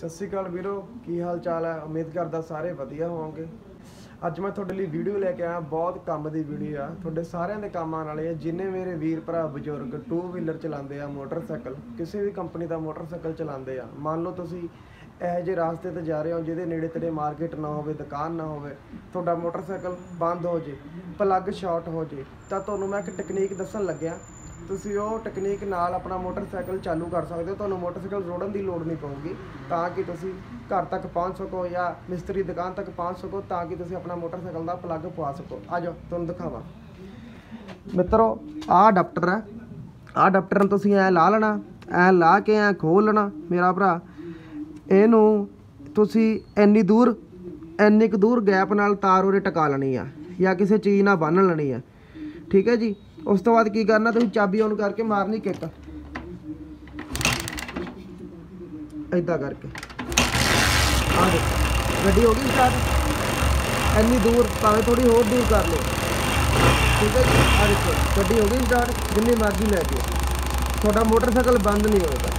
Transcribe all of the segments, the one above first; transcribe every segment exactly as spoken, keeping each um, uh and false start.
सत श्री अकाल वीरो, की हाल चाल है। उम्मीद करदा सारे वधिया होवोगे। अज मैं तुहाडे लई वीडियो लैके आया, बहुत काम की वीडियो आ, तुहाडे सारिਆਂ ਦੇ ਕੰਮ ਆਉਣ वाले है। जिन्ने मेरे वीर भरा बजुर्ग टू व्हीलर चलाते हैं, मोटरसाइकिल किसी भी कंपनी का मोटरसाइकिल चलाते हैं, मान लो तुसी ਇਹੋ ਜਿਹੇ ਰਾਸਤੇ ਤੇ ਜਾ ਰਹੇ ਹੋ ਜਿਹਦੇ ਨੇੜੇ ਤੇੜੇ ਮਾਰਕੀਟ ਨਾ ਹੋਵੇ, ਦੁਕਾਨ ਨਾ ਹੋਵੇ, ਤੁਹਾਡਾ ਮੋਟਰਸਾਈਕਲ ਬੰਦ ਹੋ ਜੇ, ਪਲੱਗ ਸ਼ਾਰਟ ਹੋ ਜੇ, ਤਾਂ ਤੁਹਾਨੂੰ ਮੈਂ ਇੱਕ ਟੈਕਨੀਕ ਦੱਸਣ ਲੱਗਿਆ। ਤੁਸੀਂ ਉਹ ਟੈਕਨੀਕ ਨਾਲ ਆਪਣਾ ਮੋਟਰਸਾਈਕਲ ਚਾਲੂ ਕਰ ਸਕਦੇ ਹੋ। ਤੁਹਾਨੂੰ ਮੋਟਰਸਾਈਕਲ ਰੋੜਨ ਦੀ ਲੋੜ ਨਹੀਂ ਪਊਗੀ, ਤਾਂ ਕਿ ਤੁਸੀਂ ਘਰ ਤੱਕ ਪਹੁੰਚ ਸਕੋ ਜਾਂ ਮਿਸਤਰੀ ਦੁਕਾਨ ਤੱਕ ਪਹੁੰਚ ਸਕੋ, ਤਾਂ ਕਿ ਤੁਸੀਂ ਆਪਣਾ ਮੋਟਰਸਾਈਕਲ ਦਾ ਪਲੱਗ ਪਵਾ ਸਕੋ। ਆ ਜਾਓ ਤੁਹਾਨੂੰ ਦਿਖਾਵਾਂ ਮਿੱਤਰੋ। ਆਹ ਅਡਾਪਟਰ ਹੈ, ਆਹ ਅਡਾਪਟਰ ਨੂੰ ਤੁਸੀਂ ਐ ਲਾ ਲੈਣਾ, ਐ ਲਾ ਕੇ ਐ ਖੋਲ ਲੈਣਾ ਮੇਰਾ ਭਰਾ। ਇਹਨੂੰ ਤੁਸੀਂ ਇੰਨੀ ਦੂਰ ਇੰਨੀ ਕੁ ਦੂਰ ਗੈਪ ਨਾਲ ਤਾਰ ਉਰੇ ਟਕਾ ਲੈਣੀ ਆ ਜਾਂ ਕਿਸੇ ਚੀਜ਼ ਨਾਲ ਬੰਨ੍ਹ ਲੈਣੀ ਆ, ਠੀਕ ਹੈ ਜੀ। ਉਸ ਤੋਂ ਬਾਅਦ ਕੀ ਕਰਨਾ, ਤੁਸੀਂ ਚਾਬੀ ਔਨ ਕਰਕੇ ਮਾਰਨੀ ਕਿੱਕ, ਇੱਦਾਂ ਕਰਕੇ। ਆ ਦੇਖੋ ਗੱਡੀ ਹੋ ਗਈ ਸਟਾਰਟ। ਇੰਨੀ ਦੂਰ ਭਾਵੇਂ ਥੋੜੀ ਹੋਰ ਦੂਰ ਕਰ ਲਓ, ਠੀਕ ਹੈ ਜੀ। ਆ ਦੇਖੋ ਗੱਡੀ ਹੋ ਗਈ ਸਟਾਰਟ। ਜਿੰਨੀ ਮਰਜ਼ੀ ਲੈ ਕੇ ਤੁਹਾਡਾ ਮੋਟਰਸਾਈਕਲ ਬੰਦ ਨਹੀਂ ਹੋਏਗਾ।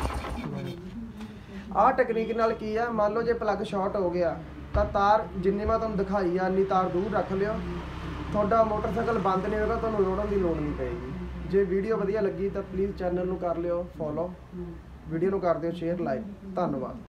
ਆਹ ਟੈਕਨੀਕ ਨਾਲ ਕੀ ਆ, ਮੰਨ ਲਓ ਜੇ ਪਲੱਗ ਸ਼ਾਰਟ ਹੋ ਗਿਆ ਤਾਂ ਤਾਰ ਜਿੰਨੀ ਮੈਂ ਤੁਹਾਨੂੰ ਦਿਖਾਈ ਆ ਇੰਨੀ ਤਾਰ ਦੂਰ ਰੱਖ ਲਿਓ, ਤੁਹਾਡਾ ਮੋਟਰਸਾਈਕਲ ਬੰਦ ਨਹੀਂ ਹੋਏਗਾ, ਤੁਹਾਨੂੰ ਰੋੜਨ ਦੀ ਲੋੜ ਨਹੀਂ ਪਏਗੀ। ਜੇ ਵੀਡੀਓ ਵਧੀਆ ਲੱਗੀ ਤਾਂ ਪਲੀਜ਼ ਚੈਨਲ ਨੂੰ ਕਰ ਲਿਓ ਫੋਲੋ, ਵੀਡੀਓ ਨੂੰ ਕਰ ਦਿਓ ਸ਼ੇਅਰ, ਲਾਈਕ। ਧੰਨਵਾਦ।